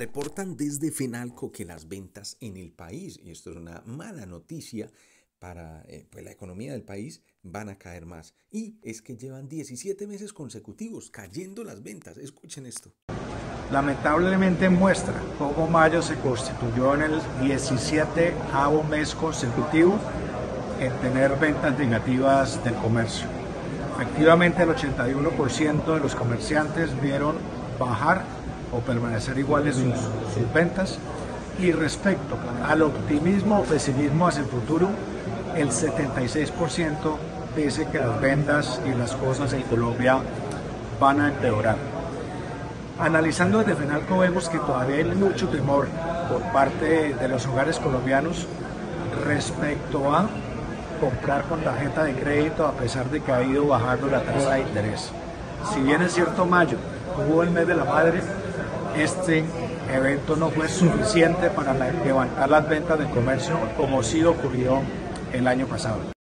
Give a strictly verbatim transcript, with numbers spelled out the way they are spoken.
Reportan desde Fenalco que las ventas en el país, y esto es una mala noticia para eh, pues la economía del país, van a caer más. Y es que llevan diecisiete meses consecutivos cayendo las ventas. Escuchen esto. Lamentablemente muestra cómo mayo se constituyó en el diecisieteavo mes consecutivo en tener ventas negativas del comercio. Efectivamente, el ochenta y uno por ciento de los comerciantes vieron bajar o permanecer iguales sus, sus ventas, y respecto al optimismo o pesimismo hacia el futuro, el setenta y seis por ciento dice que las ventas y las cosas en Colombia van a empeorar. Analizando desde Fenalco vemos que todavía hay mucho temor por parte de los hogares colombianos respecto a comprar con tarjeta de crédito, a pesar de que ha ido bajando la tasa de interés. Si bien es cierto, mayo hubo el mes de la madre, este evento no fue suficiente para levantar las ventas del comercio como sí ocurrió el año pasado.